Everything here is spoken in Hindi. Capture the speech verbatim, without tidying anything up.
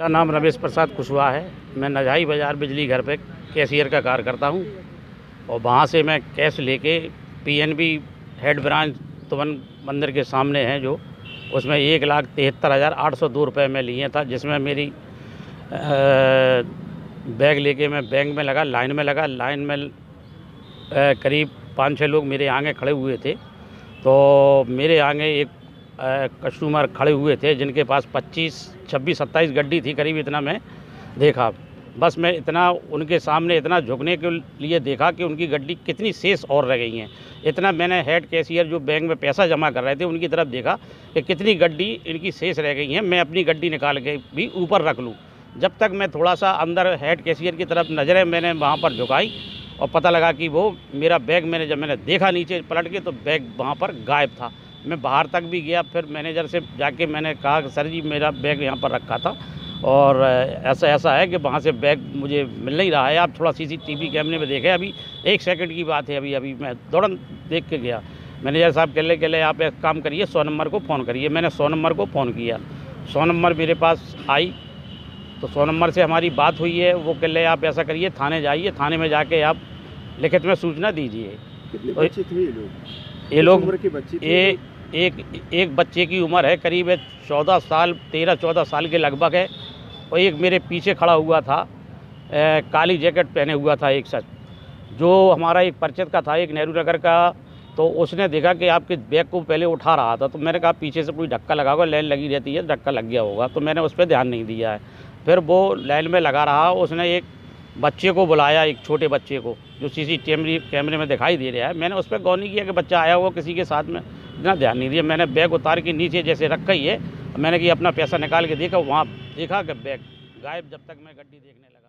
मेरा नाम रमेश प्रसाद कुशवाहा है। मैं नजाई बाज़ार बिजली घर पे कैशियर का कार्य करता हूँ और वहाँ से मैं कैश लेके पीएनबी हेड ब्रांच तुवन मंदिर के सामने है जो, उसमें एक लाख तिहत्तर हज़ार आठ सौ दो रुपये में लिए था, जिसमें मेरी बैग लेके मैं बैंक में लगा, लाइन में लगा। लाइन में आ, करीब पाँच छः लोग मेरे आगे खड़े हुए थे, तो मेरे आगे एक कस्टमर खड़े हुए थे जिनके पास पच्चीस छब्बीस सत्ताईस गड्डी थी करीब, इतना मैं देखा। बस मैं इतना उनके सामने इतना झुकने के लिए देखा कि उनकी गड्डी कितनी शेष और रह गई हैं। इतना मैंने हेड कैशियर जो बैंक में पैसा जमा कर रहे थे उनकी तरफ देखा कि कितनी गड्डी इनकी शेष रह गई हैं, मैं अपनी गड्डी निकाल के भी ऊपर रख लूँ। जब तक मैं थोड़ा सा अंदर हेड कैशियर की तरफ नज़रें मैंने वहाँ पर झुकाई और पता लगा कि वो मेरा बैग, मैंने जब मैंने देखा नीचे पलट के तो बैग वहाँ पर गायब था। मैं बाहर तक भी गया, फिर मैनेजर से जाके मैंने कहा कि सर जी मेरा बैग यहाँ पर रखा था और ऐसा ऐसा है कि वहाँ से बैग मुझे मिल नहीं रहा है, आप थोड़ा सीसीटीवी कैमरे में देखें। अभी एक सेकंड की बात है, अभी अभी मैं दौड़न देख के गया। मैनेजर साहब कहले कहले आप एक काम करिए, सौ नंबर को फ़ोन करिए। मैंने सौ नंबर को फ़ोन किया, सौ नंबर मेरे पास आई तो सौ नंबर से हमारी बात हुई है। वो कहले आप ऐसा करिए, थाने जाइए, थाने में जाके आप लिखित में सूचना दीजिए। कितने बच्चे थे ये लोग? ये लोग उम्र के बच्चे थे? ये एक एक बच्चे की उम्र है करीब चौदह साल, तेरह चौदह साल के लगभग है। और एक मेरे पीछे खड़ा हुआ था, ए, काली जैकेट पहने हुआ था एक शख्स, जो हमारा एक परिचित का था, एक नेहरू नगर का। तो उसने देखा कि आपके बैग को पहले उठा रहा था, तो मैंने कहा पीछे से कोई धक्का लगा होगा, लाइन लगी रहती है, धक्का लग गया होगा, तो मैंने उस पर ध्यान नहीं दिया है। फिर वो लाइन में लगा रहा, उसने एक बच्चे को बुलाया, एक छोटे बच्चे को जो सीसीटीवी कैमरे में दिखाई दे रहा है। मैंने उस पर गौर नहीं किया कि बच्चा आया हुआ किसी के साथ में, इतना ध्यान नहीं दिया। मैंने बैग उतार के नीचे जैसे रखा ही है, मैंने कि अपना पैसा निकाल के देखा, वहाँ देखा कि बैग गायब। जब तक मैं गड्डी देखने लगा।